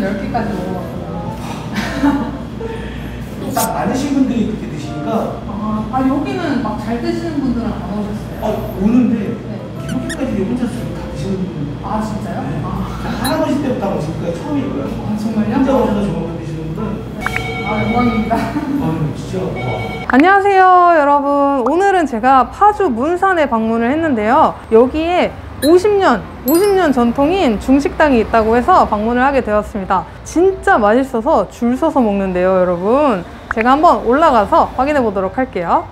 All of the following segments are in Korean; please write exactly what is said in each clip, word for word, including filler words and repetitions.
열 개까지 먹어봤거든요. 딱 많으신 분들이 그렇게 드시니까. 아, 아 여기는 막 잘 드시는 분들은 안 오셨어요? 아, 오는데 네. 이렇게까지 혼자 다 드시는 분. 아 진짜요? 네. 아. 할아버지 때부터 오시니까 처음이고요. 아 정말요? 혼자 오셔서 저만 드시는 분은. 아 영광입니다. 아 진짜. 와. 안녕하세요 여러분. 오늘은 제가 파주 문산에 방문을 했는데요. 여기에 오십 년, 오십 년 전통인 중식당이 있다고 해서 방문을 하게 되었습니다. 진짜 맛있어서 줄 서서 먹는데요 여러분. 제가 한번 올라가서 확인해 보도록 할게요.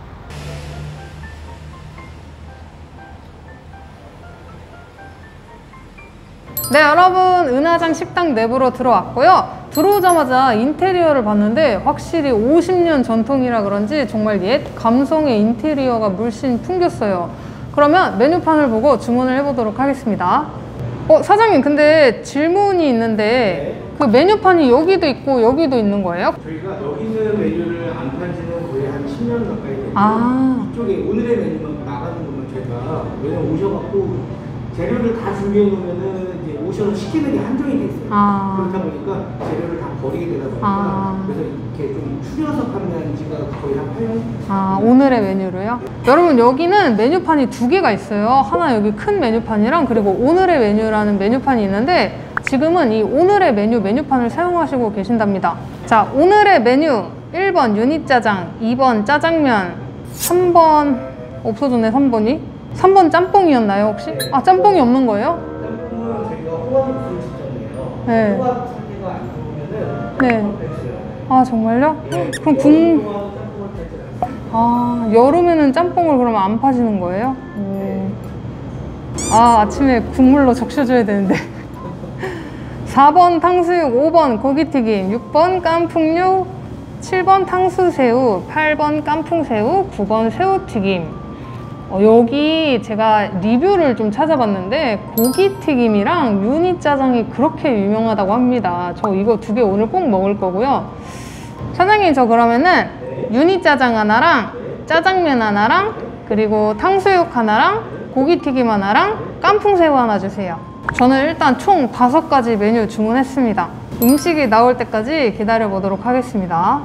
네 여러분, 은하장 식당 내부로 들어왔고요. 들어오자마자 인테리어를 봤는데 확실히 오십 년 전통이라 그런지 정말 옛 감성의 인테리어가 물씬 풍겼어요. 그러면 메뉴판을 보고 주문을 해보도록 하겠습니다. 어 사장님, 근데 질문이 있는데 네. 그 메뉴판이 여기도 있고 여기도 있는 거예요? 저희가 여기 있는 메뉴를 안 판지는 거의 한 십 년 가까이 됐고, 아. 이쪽에 오늘의 메뉴만 나가는 것만 저희가 왜냐면 오셔갖고 재료를 다 준비해 놓으면은 이제 오셔서 시키는 게 한정이 돼 있어요. 아. 그렇다 보니까 재료를 다 버리게 되다 보니까 아. 그래서 이렇게 좀 추려서 판매한 지가 거의 한 팔 년? 아, 오늘의 메뉴로요? 여러분, 여기는 메뉴판이 두 개가 있어요. 하나 여기 큰 메뉴판이랑 그리고 오늘의 메뉴라는 메뉴판이 있는데 지금은 이 오늘의 메뉴 메뉴판을 사용하시고 계신답니다. 자, 오늘의 메뉴 일 번 유니짜장, 이 번 짜장면, 삼 번 없어졌네. 삼 번이 삼 번 짬뽕이었나요 혹시? 아, 짬뽕이 없는 거예요? 짬뽕은 저희가 호박 육수 직전이에요. 네. 호박 상태가 안 좋으면은 네. 짬뽕을 뺐어요. 아, 정말요? 네. 그럼 국... 짬뽕을 뺐지 않아요. 아, 여름에는 짬뽕을 그러면 안 파시는 거예요? 오. 아, 아침에 국물로 적셔줘야 되는데. 사 번 탕수육, 오 번 고기튀김, 육 번 깐풍육, 칠 번 탕수새우, 팔 번 깐풍새우, 구 번 새우튀김. 어, 여기 제가 리뷰를 좀 찾아봤는데 고기튀김이랑 유니짜장이 그렇게 유명하다고 합니다. 저 이거 두 개 오늘 꼭 먹을 거고요. 사장님, 저 그러면은 유니짜장 하나랑 짜장면 하나랑 그리고 탕수육 하나랑 고기튀김 하나랑 깐풍새우 하나 주세요. 저는 일단 총 다섯 가지 메뉴 주문했습니다. 음식이 나올 때까지 기다려 보도록 하겠습니다.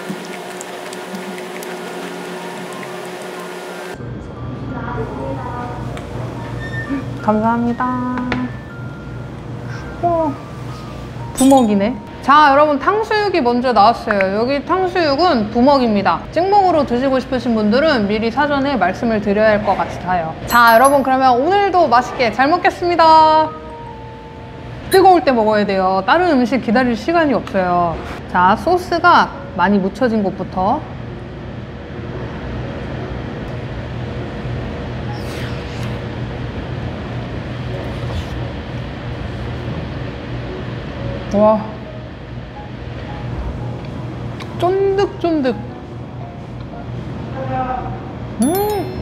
감사합니다. 오, 부먹이네. 자 여러분, 탕수육이 먼저 나왔어요. 여기 탕수육은 부먹입니다. 찍먹으로 드시고 싶으신 분들은 미리 사전에 말씀을 드려야 할 것 같아요. 자 여러분, 그러면 오늘도 맛있게 잘 먹겠습니다. 뜨거울 때 먹어야 돼요. 다른 음식 기다릴 시간이 없어요. 자, 소스가 많이 묻혀진 곳부터. 와, 쫀득쫀득. 음.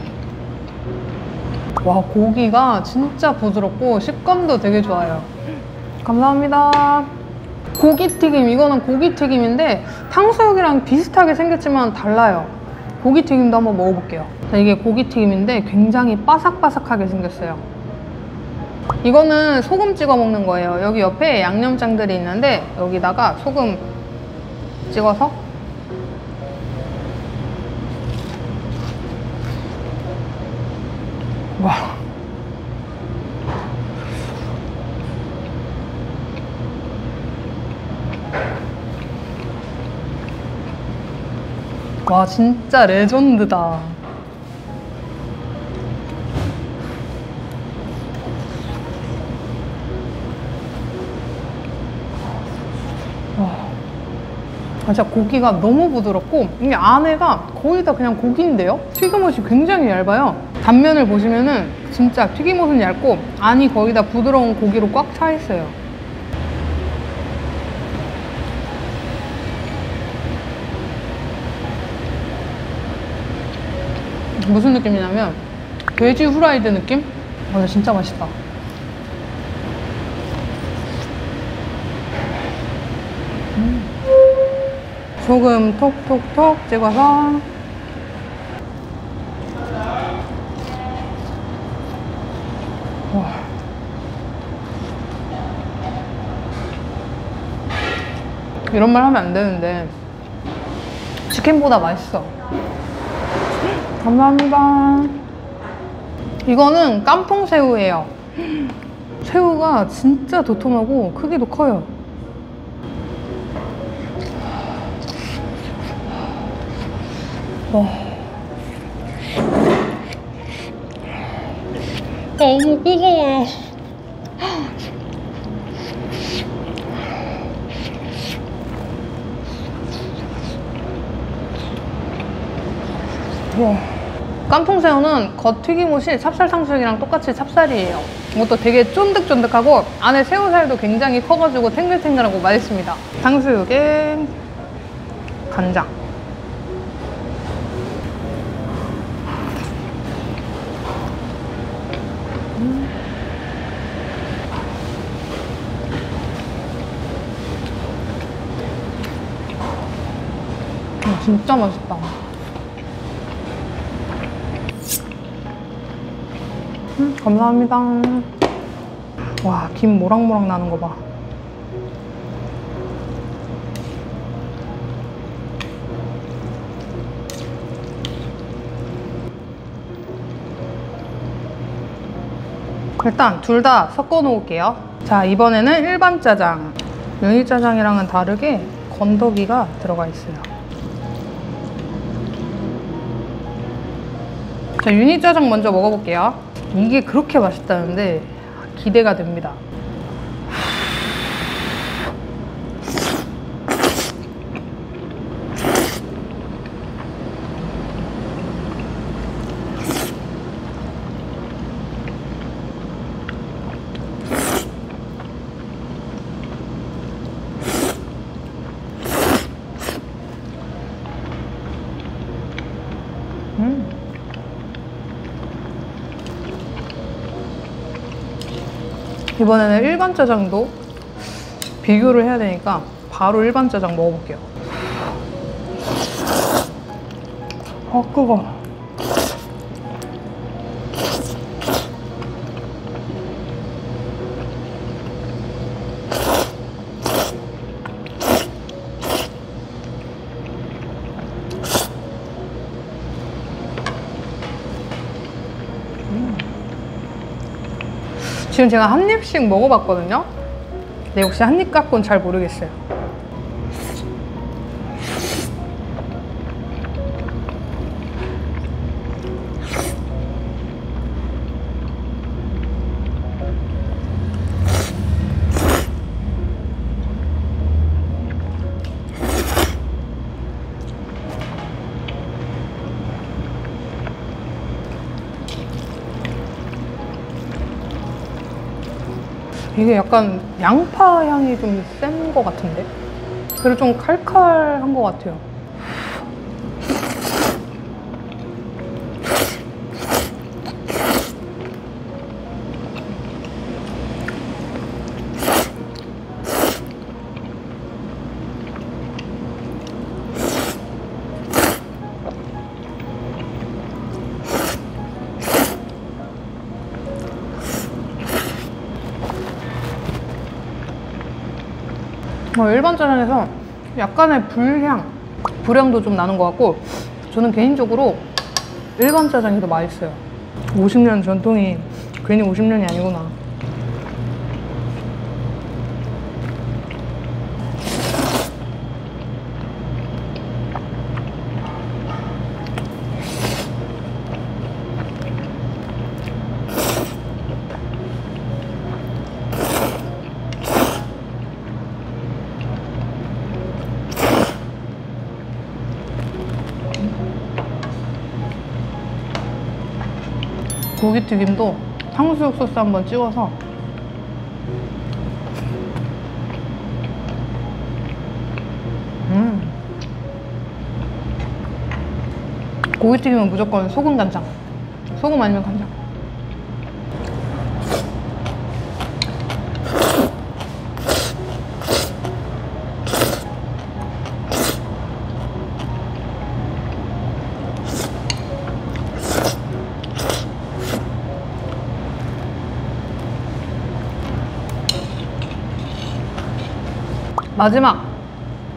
와, 고기가 진짜 부드럽고 식감도 되게 좋아요. 감사합니다. 고기튀김, 이거는 고기튀김인데 탕수육이랑 비슷하게 생겼지만 달라요. 고기튀김도 한번 먹어볼게요. 자, 이게 고기튀김인데 굉장히 바삭바삭하게 생겼어요. 이거는 소금 찍어 먹는 거예요. 여기 옆에 양념장들이 있는데 여기다가 소금 찍어서 와, 와 진짜 레전드다. 아, 진짜 고기가 너무 부드럽고 이게 안에가 거의 다 그냥 고기인데요? 튀김옷이 굉장히 얇아요. 단면을 보시면은 진짜 튀김옷은 얇고 안이 거의 다 부드러운 고기로 꽉 차 있어요. 무슨 느낌이냐면 돼지 후라이드 느낌? 아, 진짜 맛있다. 음. 소금 톡톡톡 찍어서 와. 이런 말 하면 안 되는데 치킨보다 맛있어. 감사합니다. 이거는 깐풍 새우예요. 새우가 진짜 도톰하고 크기도 커요. 와. 너무 뜨거워요. 와. 깐풍새우는 겉 튀김옷이 찹쌀 탕수육이랑 똑같이 찹쌀이에요. 이것도 되게 쫀득쫀득하고 안에 새우살도 굉장히 커가지고 탱글탱글하고 맛있습니다. 탕수육에 간장. 음. 진짜 맛있다. 음, 감사합니다. 와, 김 모락모락 나는 거 봐. 일단 둘 다 섞어 놓을게요. 자, 이번에는 일반 짜장. 유니 짜장이랑은 다르게 건더기가 들어가 있어요. 자, 유니 짜장 먼저 먹어볼게요. 이게 그렇게 맛있다는데 기대가 됩니다. 음. 이번에는 일반 짜장도 비교를 해야 되니까 바로 일반 짜장 먹어볼게요. 아, 뜨거워. 지금 제가 한 입씩 먹어봤거든요? 근데 혹시 한 입 갖고는 잘 모르겠어요. 이게 약간 양파 향이 좀 센 것 같은데? 그리고 좀 칼칼한 것 같아요. 어, 일반 짜장에서 약간의 불향, 불향도 좀 나는 것 같고 저는 개인적으로 일반 짜장이 더 맛있어요. 오십 년 전통이 괜히 오십 년이 아니구나. 고기튀김도 탕수육 소스 한번 찍어서 음 고기튀김은 무조건 소금 간장, 소금 아니면 간장. 마지막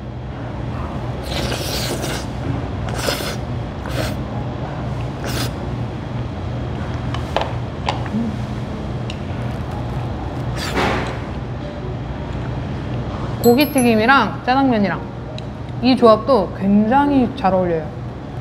고기튀김이랑 짜장면이랑 이 조합도 굉장히 잘 어울려요.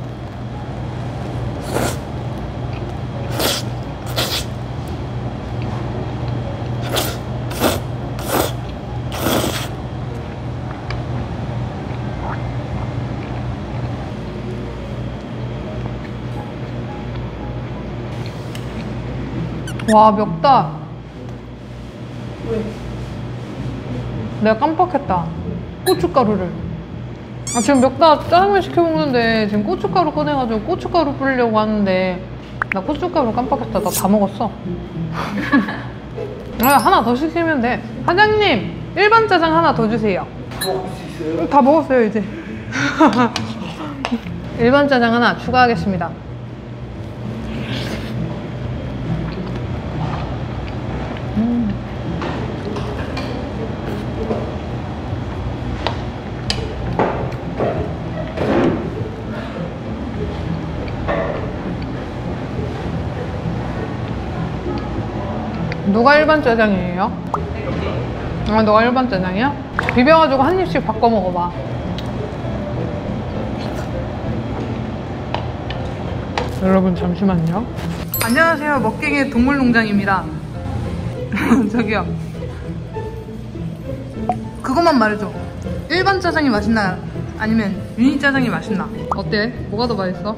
와, 맵다. 왜? 내가 깜빡했다. 고춧가루를. 아, 지금 맵다 짜장면 시켜 먹는데 지금 고춧가루 꺼내가지고 고춧가루 뿌리려고 하는데 나 고춧가루 깜빡했다. 나 다 먹었어. 아, 하나 더 시키면 돼. 사장님, 일반 짜장 하나 더 주세요. 먹을 수 있어요? 다 먹었어요, 이제. 일반 짜장 하나 추가하겠습니다. 음. 누가 일반 짜장이에요? 아, 너가 일반 짜장이야? 비벼가지고 한 입씩 바꿔 먹어봐. 여러분 잠시만요. 안녕하세요, 먹갱이 동물농장입니다. 저기요, 그것만 말해줘. 일반 짜장이 맛있나 아니면 유니 짜장이 맛있나? 어때? 뭐가 더 맛있어?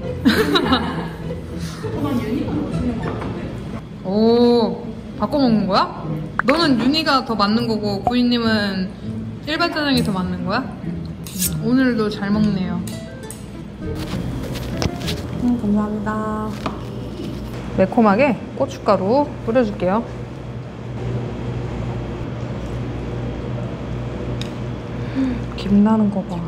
난 유니가 멋있는 것 같은데. 오, 바꿔 먹는 거야? 너는 유니가 더 맞는 거고 구이님은 일반 짜장이 더 맞는 거야? 오늘도 잘 먹네요. 음, 감사합니다. 매콤하게 고춧가루 뿌려줄게요. 김 나는 거 봐.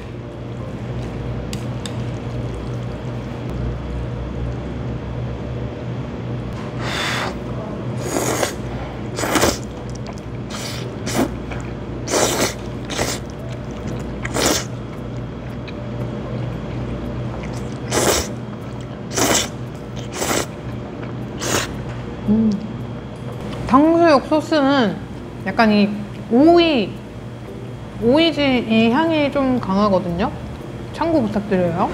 음. 탕수육 소스는 약간 이 오이 오이지 이 향이 좀 강하거든요. 참고 부탁드려요.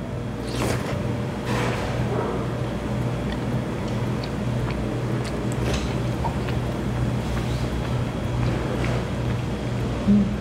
음.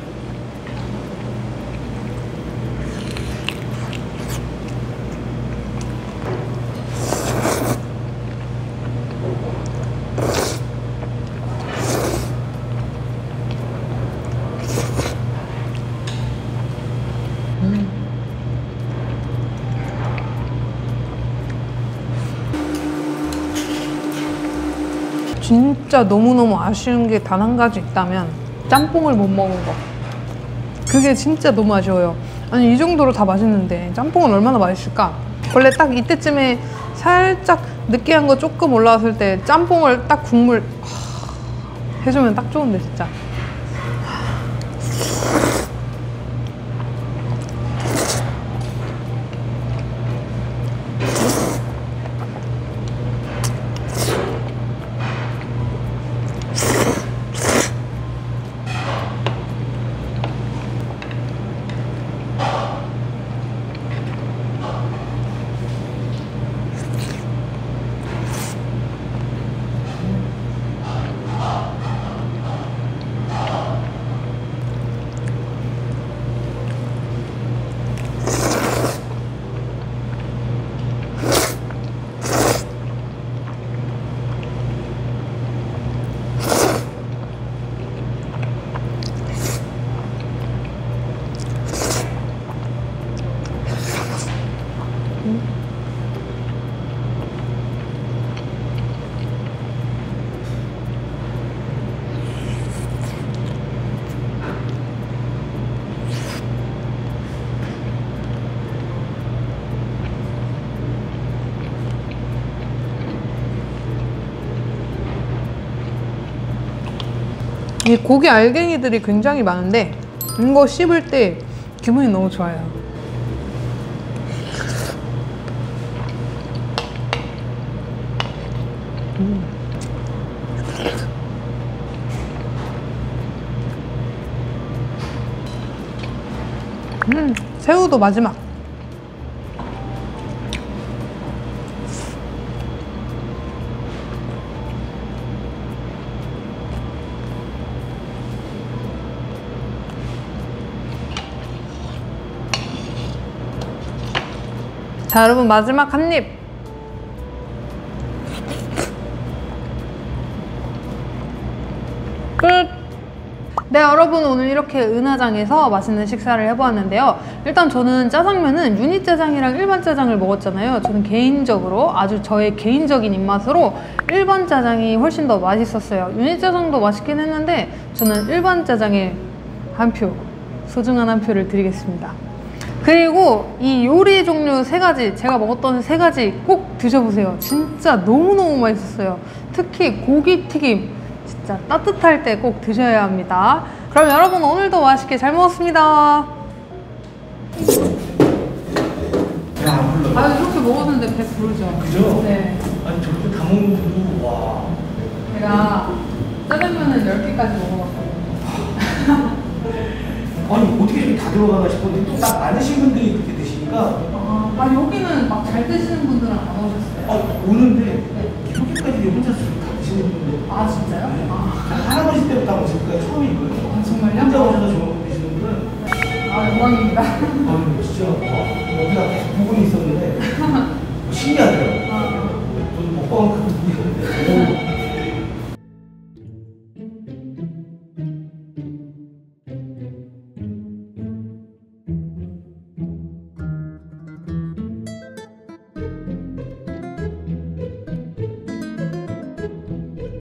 진짜 너무너무 아쉬운 게 단 한 가지 있다면 짬뽕을 못 먹은 거. 그게 진짜 너무 아쉬워요. 아니, 이 정도로 다 맛있는데 짬뽕은 얼마나 맛있을까? 원래 딱 이때쯤에 살짝 느끼한 거 조금 올라왔을 때 짬뽕을 딱 국물 하, 해주면 딱 좋은데 진짜. 이 고기 알갱이들이 굉장히 많은데 이거 씹을 때 기분이 너무 좋아요. 음, 새우도 마지막. 자, 여러분 마지막 한 입. 끝. 네, 여러분 오늘 이렇게 은하장에서 맛있는 식사를 해보았는데요. 일단 저는 짜장면은 유니 짜장이랑 일반 짜장을 먹었잖아요. 저는 개인적으로 아주 저의 개인적인 입맛으로 일반 짜장이 훨씬 더 맛있었어요. 유니 짜장도 맛있긴 했는데 저는 일반 짜장에 한 표, 소중한 한 표를 드리겠습니다. 그리고 이 요리 종류 세 가지, 제가 먹었던 세 가지 꼭 드셔보세요. 진짜 너무너무 맛있었어요. 특히 고기 튀김, 진짜 따뜻할 때 꼭 드셔야 합니다. 그럼 여러분 오늘도 맛있게 잘 먹었습니다. 배안 불러. 아, 이렇게 먹었는데 배 부르죠? 그죠? 네. 아니 저렇게 다 먹는데도 와. 제가 짜장면은 열 개까지 먹어봤거든요. 아니 어떻게 이렇게 다 들어가나 싶었는데 또 딱 많으신 분들이 그렇게 드시니까 아, 아 여기는 막 잘 드시는 분들은 안 오셨어요? 아 오는데 이렇게까지 혼자서 다 드시는 분들 아 진짜요? 아, 할아버지 때부터 한 거니까 처음이고요. 아, 정말요? 혼자 오셔서 저거 드시는 분은 아 영광입니다. 아유 진짜 와 여기가 계속 보고는 있었는데 신기하더라고요. 아, 저도 먹방은 그거 보고 있는데